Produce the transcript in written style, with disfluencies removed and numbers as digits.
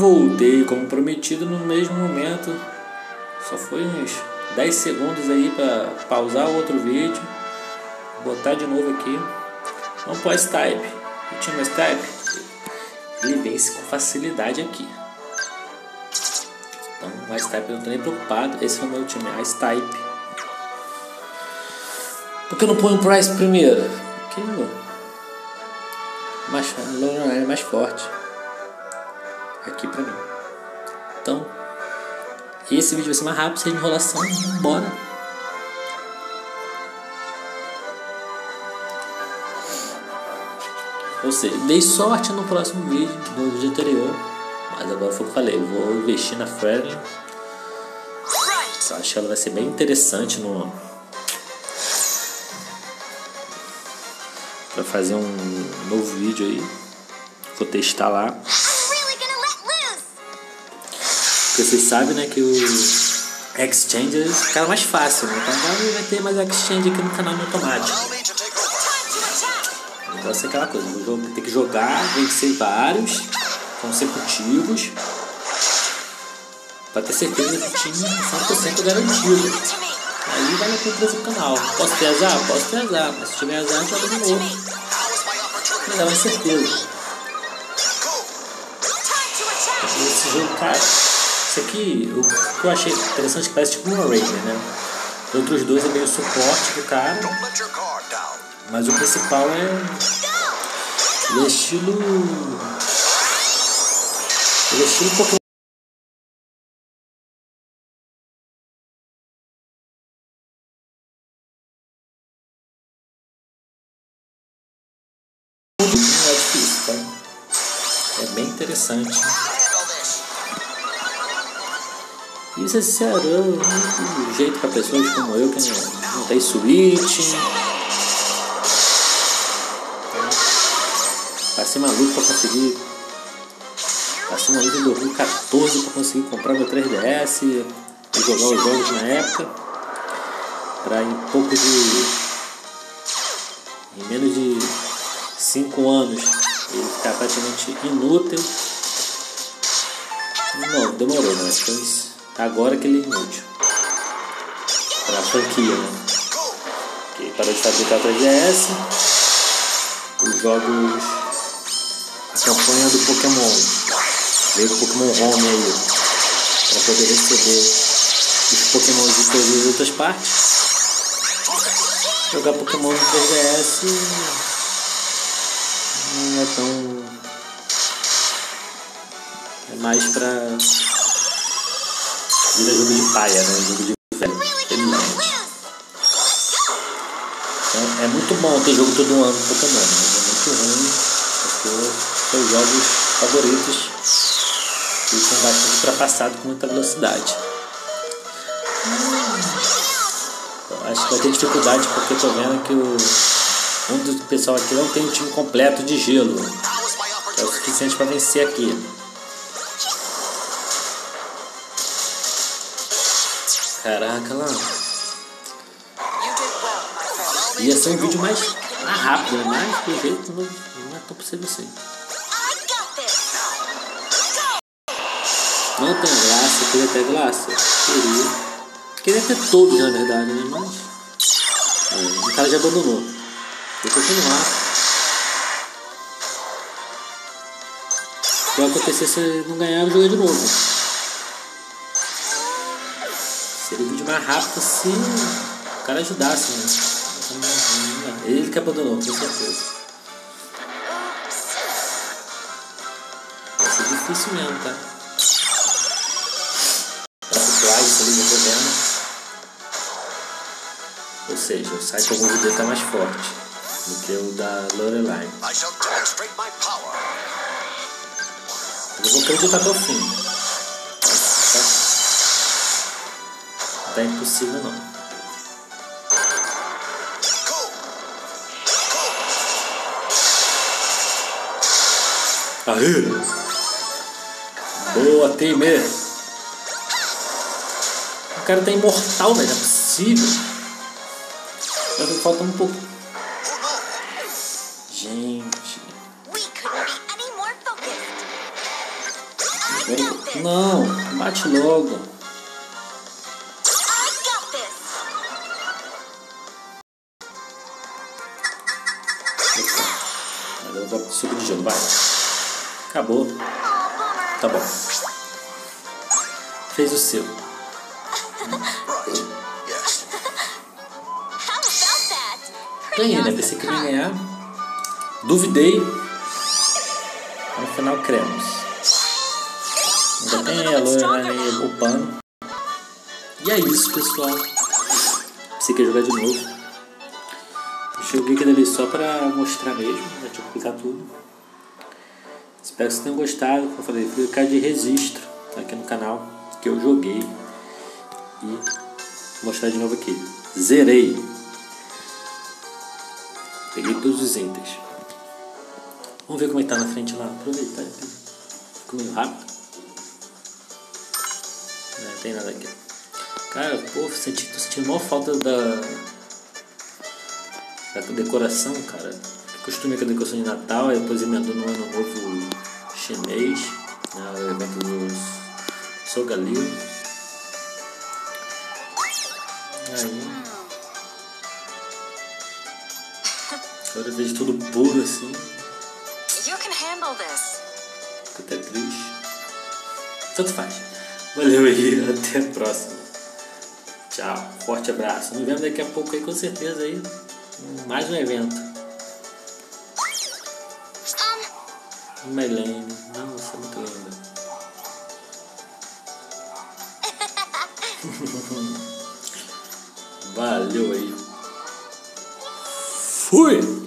voltei como prometido no mesmo momento. Só foi uns 10 segundos aí para pausar o outro vídeo, botar de novo aqui. Vamos pro Ice Type. O time Ice Type, ele vence com facilidade aqui. Então o Ice Type eu não tô nem preocupado. Esse é o meu time, Ice Type. Por que eu não ponho o Price primeiro? Porque o Lorelai é mais forte aqui pra mim. Então esse vídeo vai ser mais rápido, sem enrolação. Bora! Ou seja, dei sorte no próximo vídeo, no vídeo anterior. Mas agora foi o que eu falei, eu vou investir na Franklin. Eu acho que ela vai ser bem interessante pra fazer um novo vídeo aí. Vou testar lá. Porque vocês sabem, né, que o Exchange fica mais fácil, né? Então agora vai ter mais Exchange aqui no canal no automático. Vai ser aquela coisa, vou ter que jogar, vencer vários consecutivos pra ter certeza que o time 100% garantido. Aí vale a pena trazer o canal. Posso ter azar? Posso ter azar, mas se tiver azar, joga de novo. Mas dá uma certeza. Esse jogo, cara, isso aqui, o que eu achei interessante, que parece tipo um Raiden, né? Os outros dois é meio suporte do cara, mas o principal é o estilo Pokémon. Não é difícil, tá? É bem interessante. E ser sincero, um jeito para pessoas como eu que não tem Switch. Passei maluco para conseguir. Passei maluco em 2014 para conseguir comprar meu 3DS e jogar os jogos na época. Para em menos de 5 anos ele ficar praticamente inútil. Não, demorou, né? Agora que ele é inútil para a franquia, né? Que parou de fabricar o 3DS. Os jogos, a campanha do Pokémon, veio o Pokémon Home aí para poder receber os Pokémon de todas as outras partes. Jogar Pokémon no 3DS não é tão, é mais pra vira jogo de paia, né? Jogo de velho. Então, é muito bom ter jogo todo ano no Pokémon, mas é muito ruim porque são os jogos favoritos e são bastante ultrapassados com muita velocidade. Acho que vai ter dificuldade porque eu tô vendo que um do pessoal aqui não tem um time completo de gelo, que é o suficiente para vencer aqui. Caraca lá. Ia ser um vídeo mais rápido, mas pelo jeito não é tão possível assim. Não tem graça, queria ter graça. Queria ter todos na verdade, né? Mas o cara já abandonou. Vou continuar. O que vai acontecer se não ganhar, eu jogar de novo. Seria o vídeo mais rápido se o cara ajudasse, né? Ele que abandonou, com certeza. Vai ser difícil mesmo, tá? Isso ali, eu tô vendo. Ou seja, o Cycle Move dele tá mais forte do que o da Lorelai. Eu vou acreditar até o fim. Não tá impossível não. Aê! Boa, time! O cara tá imortal, mas não é possível. Falta um pouco. Gente. Não, bate logo. Agora eu vou subir de gelo, vai. Acabou. Tá bom. Fez o seu. Ganhei, né? Pensei que eu ia ganhar. Duvidei. No final, cremos. Ainda tem a loira, né? O pano. E é isso, pessoal. Você quer jogar de novo? Eu joguei aquele ali só pra mostrar mesmo. Já tinha que explicar tudo. Espero que vocês tenham gostado. Como eu falei, fui ficar de registro aqui no canal que eu joguei. E vou mostrar de novo aqui. Zerei. Peguei todos os itens. Vamos ver como é que tá na frente lá. Aproveitar. Ficou meio rápido. Não tem nada aqui. Cara, pô, tô sentindo maior falta da decoração, cara. Costume com a decoração de Natal, aí depois emendou no Ano Novo Chinês, né, o evento dos Sogalio. Aí agora eu vejo tudo puro assim. Fico até triste. Tanto faz. Valeu aí, até a próxima. Tchau, forte abraço. Nos vemos daqui a pouco aí, com certeza aí. Mais um evento. Melene, nossa, muito linda. Valeu aí. Fui!